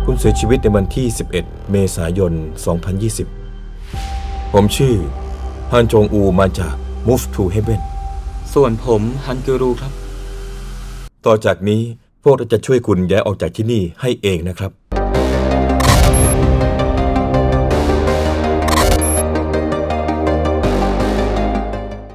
คุณเสียชีวิตในวันที่11เมษายน2020ผมชื่อฮันจงอูมาจาก Move to Heaven ส่วนผมฮันกูรูครับต่อจากนี้พวกเราจะช่วยคุณย้ายออกจากที่นี่ให้เองนะครับ